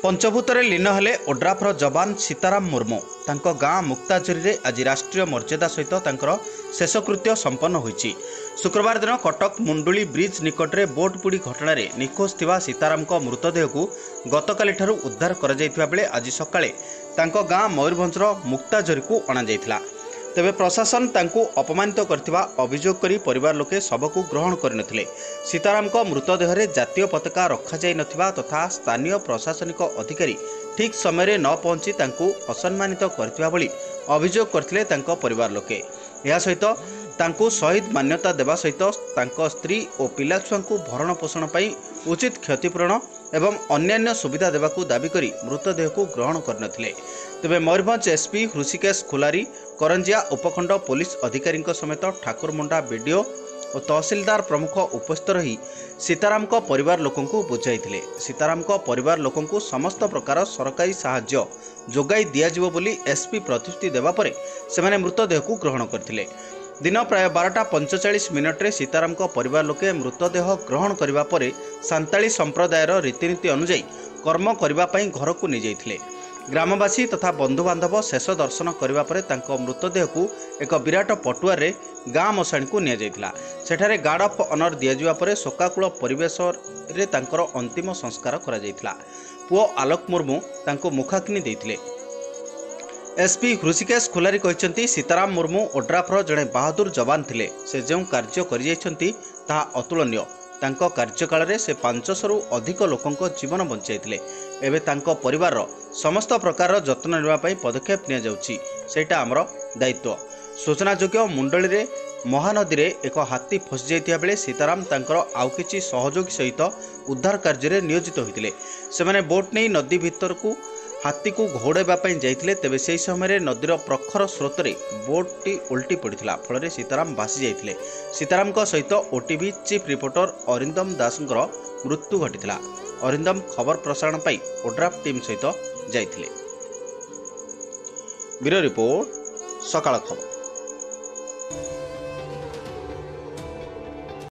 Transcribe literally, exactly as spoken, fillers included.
पंचभूतर लीन हेले ओड्राफ्र जवान सीताराम मुर्मू तांको गाँ मुक्ताझरी रे आज राष्ट्रीय मर्यादा सहित तांकर शेषकृत्य संपन्न होईछि। शुक्रवार दिन कटक मुंडुली ब्रिज निकट में बोट बुड़ी घटना निखोज थिबा सीताराम को मृतदेह को गतकाली ठारू उद्धार करा जायथिबा बेले आज सकाळे तांको गाँ मयूरभंजर मुक्ताझरी को अणा जायथिला। तेबे प्रशासन तांको अपमानित करथिबा अभियोग करी परिवार लोके सबको ग्रहण करनथिले। सीताराम को मृतदेह रे जातीय पताका रखा जाय नथिबा तथा स्थानीय प्रशासनिक अधिकारी ठीक समय न पहुंची तांको असम्मानित करथिबा भली अभियोग करथिले तांको परिवार लोके। या सहित तांको शहीद मान्यता देवा सहित तांको स्त्री और पिलाछुआंकु भरण पोषण पई उचित क्षतिपूरण एवं अन्यान्य सुविधा देवाकू दाबी करी मृतदेह को ग्रहण करनथिले। तेबे मयूरभंज एसपी हृषिकेश खुलारी करंजिया उपखंड पुलिस अधिकारी समेत ठाकुरमुंडा बीडीओ और तहसीलदार प्रमुख उपस्थित रही सीताराम को परिवार लोकों को बुझाइथिले। सीताराम को परिवार लोकों को समस्त प्रकार सरकारी साहाय्य जोगाई दियाजिवो बोली एसपी प्रतिश्रुति देवा परे सेमाने मृतदेह को ग्रहण करथिले। दिन प्राय बारटा पंचचाश मिनट्रे सीताराम को परिवार लोके मृतदेह ग्रहण करबा परे सांताली संप्रदायर रीतिनीति अनुଯାयी कर्म करबा पई घर को नहीं जाइथिले। ग्रामवासी तथा बंधुबांधव शेष दर्शन करबा परे तांको मृतदेह को एक विराट पटुआर रे गाँ मशाणी को निया जाइथिला। सेठारे गार्ड ऑफ ऑनर दिया जिबा परे शोकाकुल परिवेश रे तांकर अंतिम संस्कार करा जाइथिला। पुओ आलोक मुर्मू तांको मुखाग्नि देइथिले। एसपी हृषिकेश खुलारी कहते सीताराम मुर्मू ओड्राफ्र जड़े बहादुर जवान थिले। से जो कार्य करिଯାଇଛନ୍ତି ताहा अतुलनीय। तांको कार्यकाल रे से पांचशरू अधिक लोकंको जीवन बंचाइथिले। एबे तांको परिवार समस्त प्रकार जत्न नेबा पई पदक्षेप निया जाउछि, सेटा हमर दायित्व। सूचनायोग्य मुंडली रे महानदी रे एक हाथी फसी जाइतिया बेले सीताराम तांकर आउ किछि सहयोगी सहित उद्धार कार्य रे नियोजित होइतिले। सेमाने बोट नै नदी भितर को हाथी को घोड़ाइबा जाइथिले। तेबे सेही समय नदीर प्रखर स्रोत रे बोटटी उल्टी पड़िथिला। फल सीताराम भासी जाइथिले। सीताराम को सहित ओटीवी चीफ रिपोर्टर अरिंदम दासंकर मृत्यु घटिथिला। अरिंदम खबर प्रसारण पाई ओड्राफ टीम सहित जाइथिले। ब्यूरो रिपोर्ट, सकाळ खबर।